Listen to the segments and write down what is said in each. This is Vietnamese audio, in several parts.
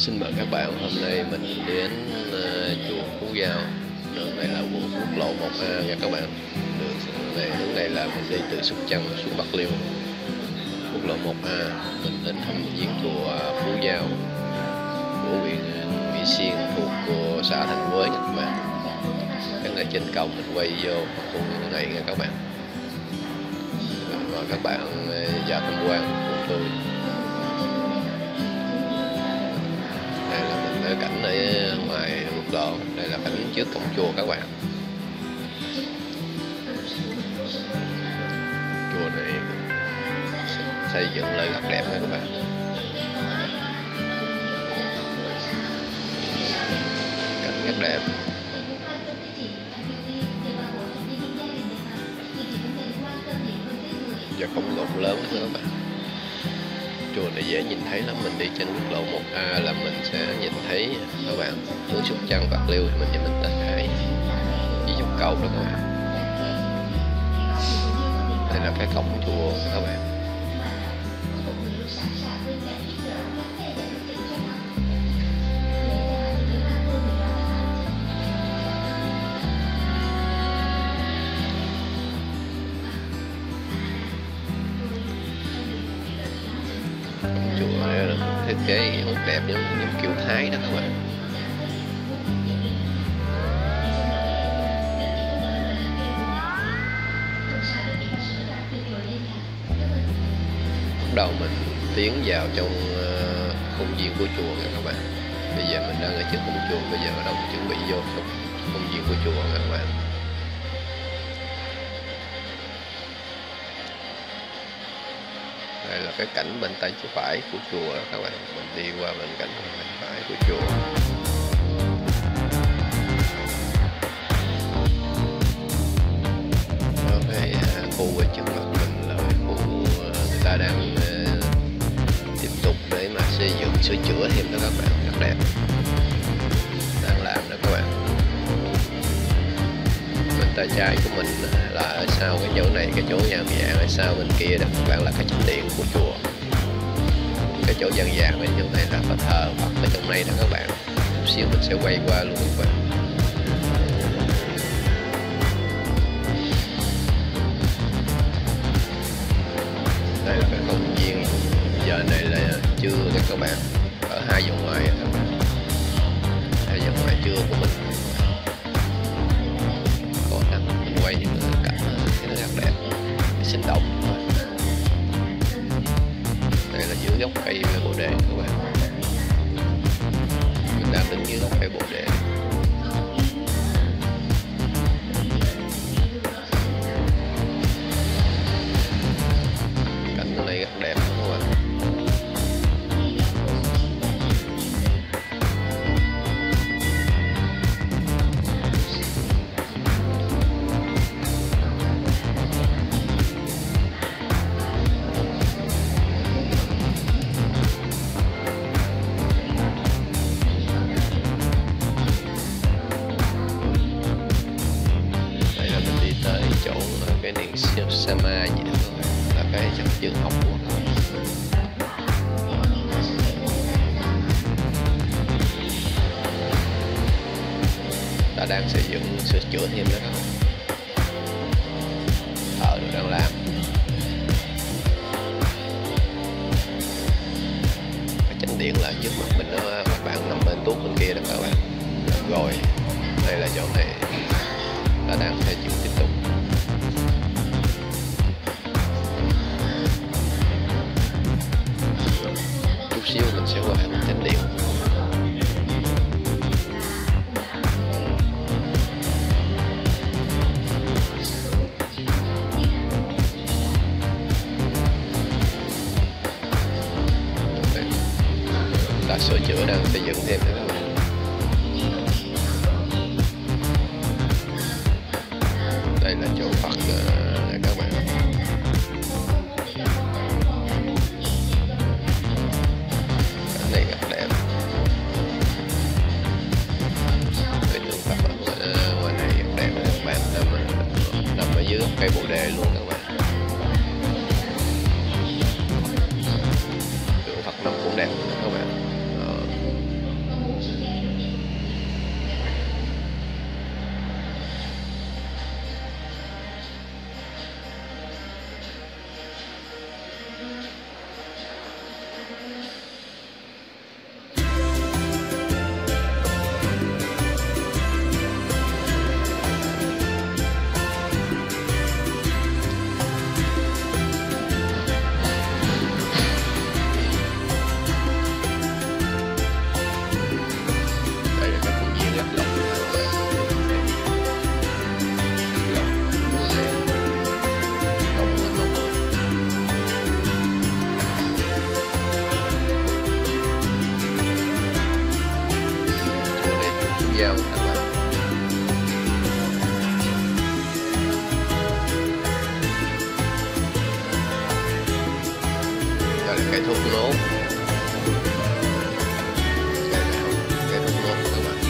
Xin mời các bạn, hôm nay mình đến chùa Phú Giao. Đường này là quận quốc lộ 1A nha các bạn. Đường này hướng này là mình đi từ Sóc Trăng xuống Bạc Liêu. Quốc lộ 1A, mình đến thăm viếng chùa Phú Giao của huyện Mỹ Xuyên thuộc của xã Thành Quế nha các bạn. Cái này trên cầu mình quay vô khu này nha các bạn. Mời các bạn vào tham quan cùng tôi. Đây là mình ở cảnh ở ngoài quốc lộ, đây là cảnh trước cổng chùa các bạn. Chùa này xây dựng lại rất đẹp nha các bạn. Cảnh rất đẹp. Và không rộng lớn nữa các bạn. Chùa này dễ nhìn thấy lắm, mình đi trên quốc lộ 1A là mình sẽ nhìn thấy các bạn. Hướng Sóc Trăng Bạc Liêu thì mình tới Hải với dọc cầu đó các bạn. Đây là cái cổng chùa các bạn. Chùa này là thiết kế rất đẹp, giống kiểu Thái đó các bạn. Bắt đầu mình tiến vào trong khuôn viên của chùa nha các bạn. Bây giờ mình đang ở trước cổng chùa, bây giờ bắt đầu chuẩn bị vô trong khuôn viên của chùa nha các bạn. Đây là cái cảnh bên tay phải của chùa các bạn. Mình đi qua bên cạnh bên phải của chùa. Ở cái khu ở trước mặt mình là cái khu người ta đang tiếp tục để mà xây dựng sửa chữa thêm đó các bạn, rất đẹp. Đang làm đó các bạn. Bên tay trái của mình là ở sau cái chỗ này, cái chỗ nhà vàng ở sau bên kia đó các bạn là cái chính điện của chùa. Cái chỗ vàng vàng bên chỗ này là Phật thờ Phật ở trong này đó các bạn. Chút xíu mình sẽ quay qua luôn các bạn. Đây là cái công viên, giờ này là trưa các bạn, ở hai vòng ngoài các bạn, hai vòng ngoài trưa của mình. Có nắng mình quay những cảnh nó rất đẹp, sinh động. Đây là giữa gốc cây bồ đề các bạn. Mình đang đứng dưới gốc cây bồ đề. Cảnh ở đây rất đẹp các bạn. Chỗ cái điện Sama gì đó là cái trường học của nó. Ta đang xây dựng sửa chữa thêm đó, thợ đang làm. Cái chánh điện là trước mặt mình đó, các bạn nằm bên tuốt bên kia đó các bạn. Rồi đây là chỗ này ta đang xây dựng tiếp tục. Chút xíu mình sẽ qua bên chánh điện. Ta sửa chữa đang xây dựng thêm nữa các bạn. Đây là chỗ Phật này các bạn. Cảnh này rất đẹp. Cái tượng Phật ở ngoài này rất đẹp các bạn, nằm ở dưới cây bồ đề luôn các bạn. Tượng Phật nằm cũng đẹp các bạn. dao các bạn. Đây là cây thốt nốt. Cây thốt nốt các bạn.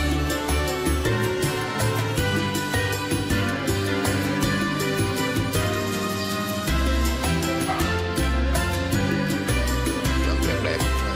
Làm rất đẹp.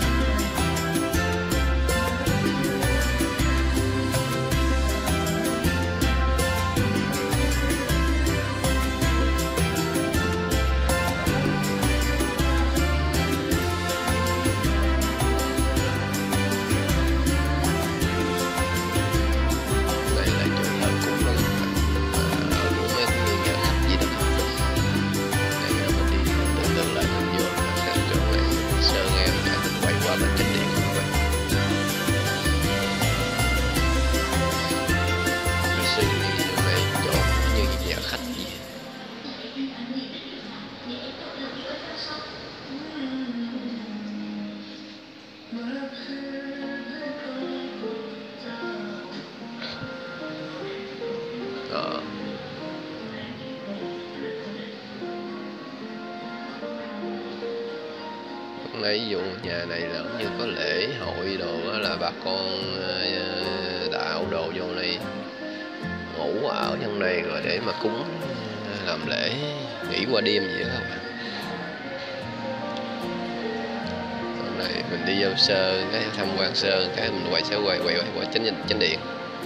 Đây ví dụ nhà này là như có lễ hội đồ đó, là bà con đạo đồ vô đây ngủ ở trong đây rồi để mà cúng làm lễ nghỉ qua đêm vậy đó các bạn. Hôm nay mình đi vô sơ cái tham quan sơ cái mình quay qua chánh điện.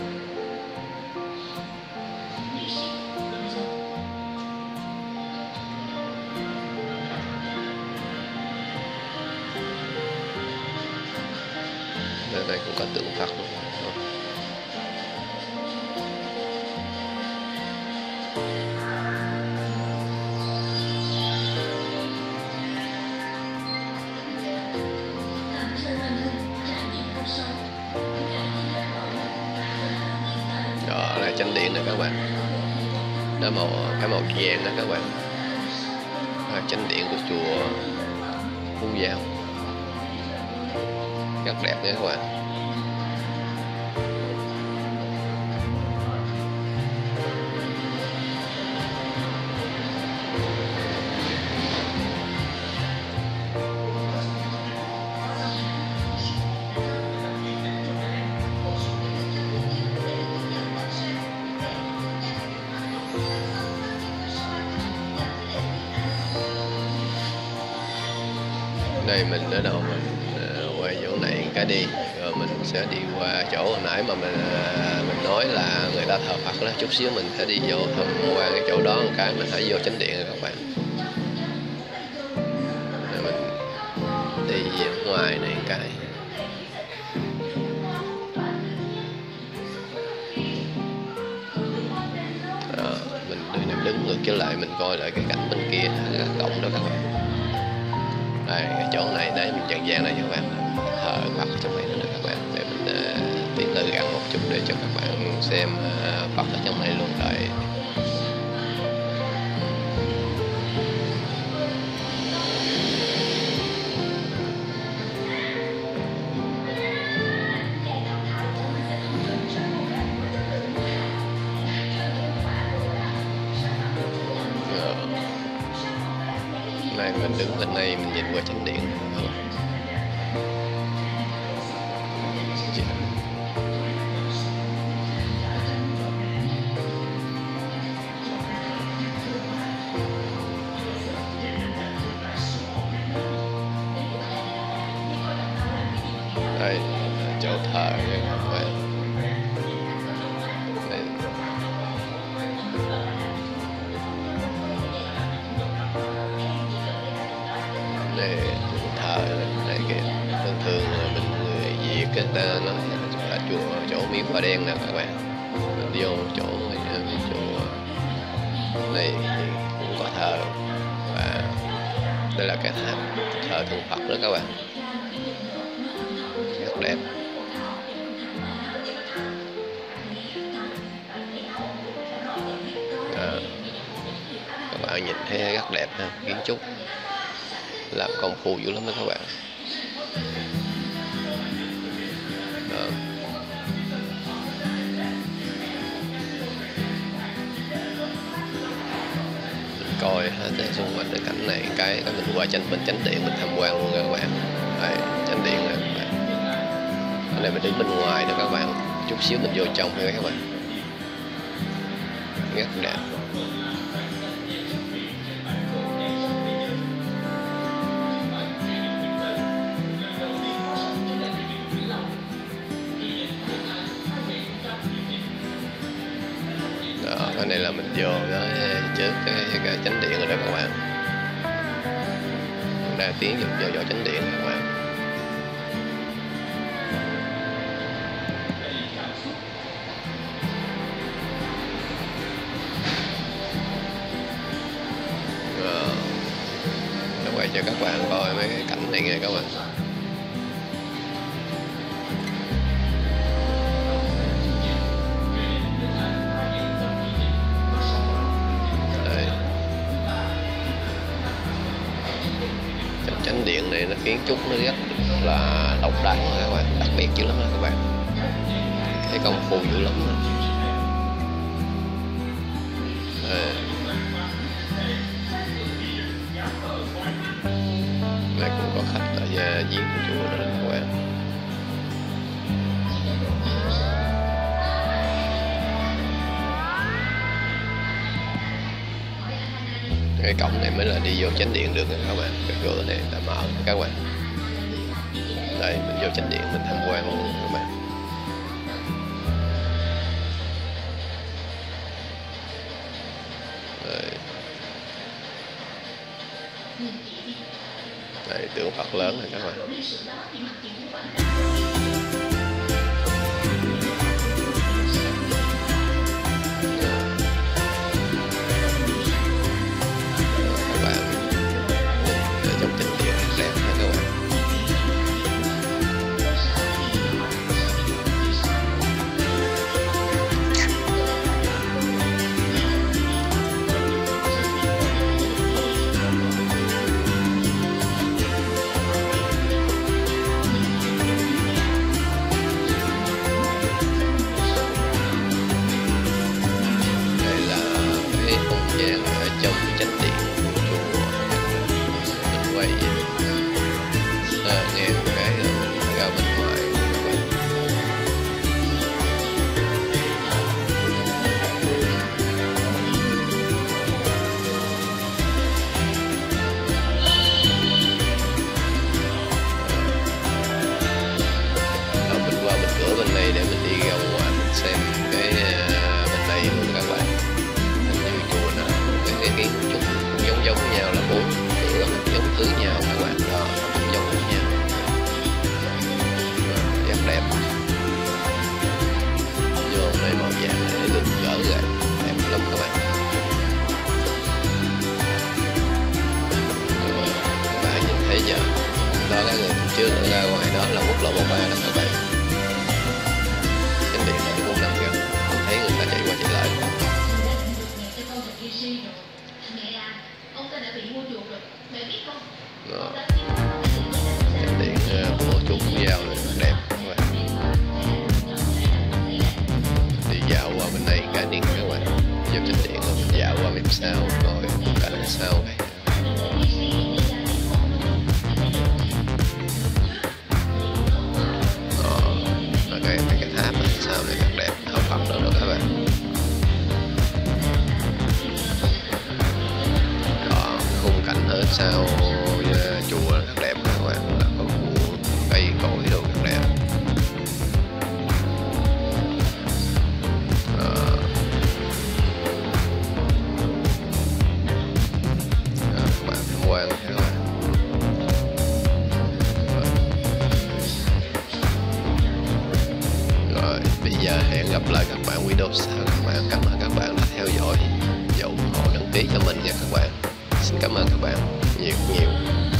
Đây cũng có tượng Phật luôn. Đó là chánh điện này các bạn. Đó cái màu vàng đó các bạn. Là chánh điện của chùa Phú Giao. Rất đẹp nha các bạn. Đây mình ở đâu mình quay chỗ này cái đi rồi mình sẽ đi qua chỗ hồi nãy mà mình nói là người ta thờ Phật đó, chút xíu mình sẽ đi vô tham quan cái chỗ đó một cái mình phải vô chánh điện rồi các bạn. Rồi mình đi ở ngoài này một cái. Đó, mình đứng ngược trở lại mình coi lại cái cảnh bên kia cái cổng đó các bạn. Đây, cái chỗ này đấy mình dàn này cho các bạn thờ Phật trong này nữa các bạn, để mình tiến tới gần một chút để cho các bạn xem Phật ở trong này luôn. Đây này mình đứng bên đây mình nhìn qua chánh điện. Đây là chỗ thờ nha các bạn. Đây thờ này kìa, thường mình người Việt người ta nói là chỗ miếu Bà Đen nè các bạn. Mình vô chỗ này cũng có thờ, và đây là cái thờ thần Phật đó các bạn, rất đẹp. Các bạn nhìn thấy rất đẹp ha, kiến trúc làm công phu dữ lắm đó các bạn. Đó. coi hết cái xung quanh cái cảnh này, cái mình qua bên chánh điện mình tham quan luôn các bạn. Đây, chánh điện này các bạn. Cái này mình đứng bên ngoài nữa các bạn, chút xíu mình vô trong thôi các bạn. Rất đẹp. Đó, cái này là mình vô trước cái chánh điện rồi đó các bạn. Mình đang tiến vô chánh điện các bạn. Nó quay cho các bạn coi mấy cái cảnh này nghe các bạn. Chánh điện này nó kiến trúc nó rất là độc đáo các bạn, đặc biệt dữ lắm đó các bạn, cái công phu dữ lắm đó. Đây cũng có khách ở giếng của chùa nữa các bạn. Cái cổng này mới là đi vô chánh điện được các bạn, cái cửa này đã mở các bạn. Đây mình vô chánh điện mình tham quan luôn các bạn. Đây tượng Phật lớn này các bạn. Trong chánh điện của chùa mình quay nghe một cái rồi mình ra bên ngoài mình qua bên cửa bên này để mình đi ra ngoài mình xem cái bên đây luôn các bạn. Cái kiến trúc giống nhau là 4 cửa giống thứ nhau các bạn, đó giống nhau rất đẹp. Vô đây màu vàng này được gỡ ra đẹp lắm các bạn. Các bạn nhìn thấy giờ đó cái người trước ra ngoài đó là quốc lộ 13 đó các bạn. Cái điện này cũng nằm gần, thấy người ta chạy qua chạy lại. Đó. Điện của chùa Phú Giao này đẹp các bạn. Đi dạo qua bên đây cái điện các bạn, vô trên điện rồi mình dạo qua bên sau rồi khung cảnh sau này. Cái tháp này sau này rất đẹp, tháp Phật nữa đó các bạn. Khung cảnh ở sau chùa rất đẹp các bạn, là có cây cối đồ rất đẹp. Các bạn tham quan các bạn. Rồi bây giờ hẹn gặp lại các bạn video sau các bạn. Cảm ơn các bạn đã theo dõi và ủng hộ đăng ký cho mình nha các bạn. Xin cảm ơn các bạn nhiều.